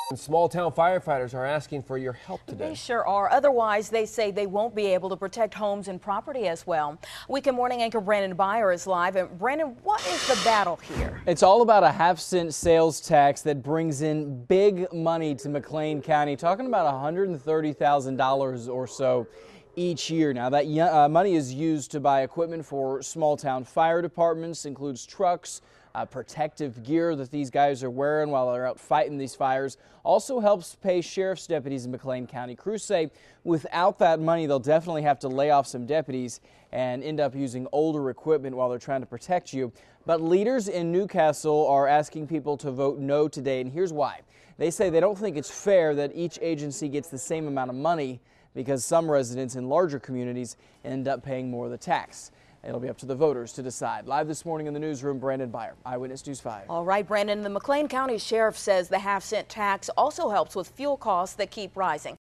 Small town firefighters are asking for your help today. They sure are. Otherwise, they say they won't be able to protect homes and property as well. Weekend Morning anchor Brandon Byer is live. And Brandon, what is the battle here? It's all about a half-cent sales tax that brings in big money to McClain County, talking about $130,000 or so each year. Now, that money is used to buy equipment for small town fire departments, includes trucks, protective gear that these guys are wearing while they're out fighting these fires. Also helps pay sheriff's deputies in McClain County. Crews say without that money, they'll definitely have to lay off some deputies and end up using older equipment while they're trying to protect you. But leaders in Newcastle are asking people to vote no today, and here's why. They say they don't think it's fair that each agency gets the same amount of money because some residents in larger communities end up paying more of the tax. It'll be up to the voters to decide. Live this morning in the newsroom, Brandon Byer, Eyewitness News 5. All right, Brandon, the McClain County Sheriff says the half-cent tax also helps with fuel costs that keep rising.